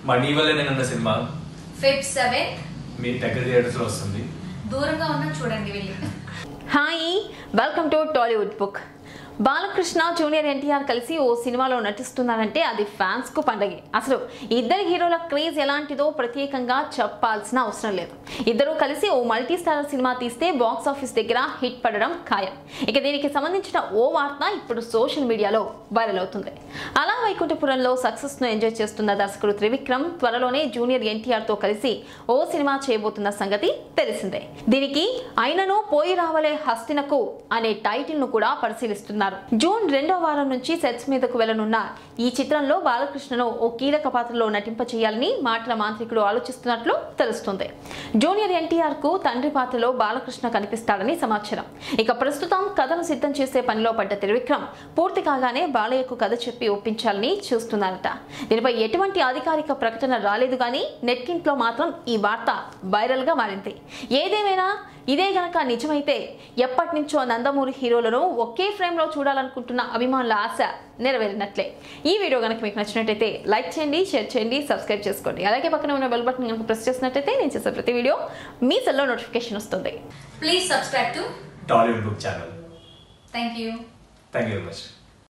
Money వల్లే నేను cinema Feb 7 మీ దగ్గర థియేటర్స్ లో వస్తుంది. దూరంగా ఉన్నా చూడండి వెళ్ళి. Hi, welcome to Tollywood book. Balakrishna junior NTR కలిసి ఓ సినిమాలో నటిస్తున్నారంటే అది ఫ్యాన్స్ కు పండగే. అసలు ఇద్దరు హీరోల క్రేజ్ ఎలాంటిదో ప్రత్యేకంగా చెప్పాల్సిన అవసరం లేదు. ఇద్దరు కలిసి ఓ మల్టీ స్టారర్ సినిమా తీస్తే బాక్స్ ఆఫీస్ దగ్గర హిట్ పడడం ఖాయం. ఇక దీనికి సంబంధించిన ఓ వార్త ఇప్పుడు సోషల్ మీడియాలో వైరల్ అవుతుంది. అలా వైకుంఠపురంలో సక్సెస్ ను ఎంజాయ్ చేస్తున్న దర్శకుడు త్రివిక్రమ్ త్వరలోనే జూనియర్ ఎన్టీఆర్ తో కలిసి ఓ సినిమా చేయబోతున్న సంగతి తెలిసిందే. దీనికి అయినను పోయి రావలే హస్తినకు అనే టైటిల్ ను కూడా పరిశీలిస్తున్నారు. జూన్ 2వ వారం నుంచి సెట్స్ మీదకు వెళ్లనున్న ఈ చిత్రంలో బాలకృష్ణను ఓ కీలక పాత్రలో నటింపచేయాలని మాటల మాంత్రికుడు ఆలోచిస్తున్నట్లు తెలుస్తుంది. జూనియర్ ఎన్టీఆర్ కు తండ్రి పాత్రలో బాలకృష్ణ కనిపిస్తాడని సమాచారం. ఇక ప్రస్తుతం కథను సిద్ధం చేసే పనిలో పడ్డ త్రివిక్రమ్ పూర్తి కాగానే బాలయ్యకు కథ చెప్పి ఒప్పించాలని చూస్తున్నారట. దీనిపై ఎటువంటి అధికారిక ప్రకటన రాలేదు కానీ నెట్టింట్లో మాత్రం ఈ వార్త వైరల్ గా మారింది. ఏదేమైనా ఇదే గనక నిజమైతే ఎప్పటి నుంచో నందమూరి హీరోలను ఒకే ఫ్రేమ్ లో చూడాలనుకుంటున్న అభిమానుల ఆశ నెరవేరినట్లే. ఈ వీడియో కనుక మీకు నచ్చినట్టయితే లైక్ చేయండి, షేర్ చేయండి, సబ్స్క్రైబ్ చేసుకోండి. అలాగే పక్కన ఉన్న బెల్ బటన్ కనుక ప్రెస్ చేసినట్టయితే నేను చేసే ప్రతి వీడియో మీ సెల్లో నోటిఫికేషన్ వస్తుంది. Please subscribe to Tollywood book channel. Thank you thank you very much.